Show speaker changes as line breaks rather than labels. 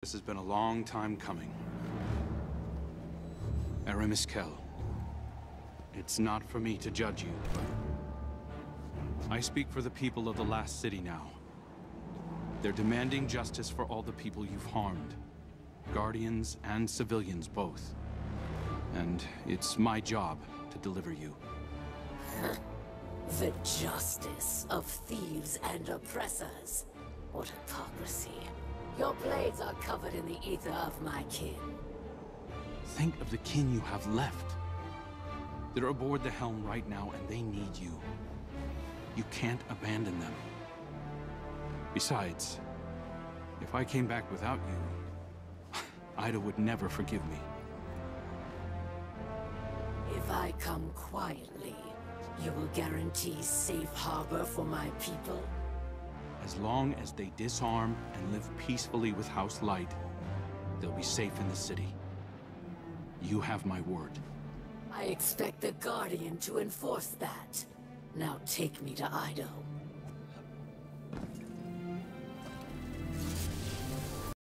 This has been a long time coming. Eramis, it's not for me to judge you. I speak for the people of the last city now. They're demanding justice for all the people you've harmed. Guardians and civilians both. And it's my job to deliver you.
The justice of thieves and oppressors. What hypocrisy. Your blades are covered in the ether of my kin.
Think of the kin you have left. They're aboard the helm right now, and they need you. You can't abandon them. Besides, if I came back without you, Ida would never forgive me.
If I come quietly, you will guarantee safe harbor for my people?
As long as they disarm and live peacefully with House Light, they'll be safe in the city. You have my word.
I expect the Guardian to enforce that. Now take me to Ido.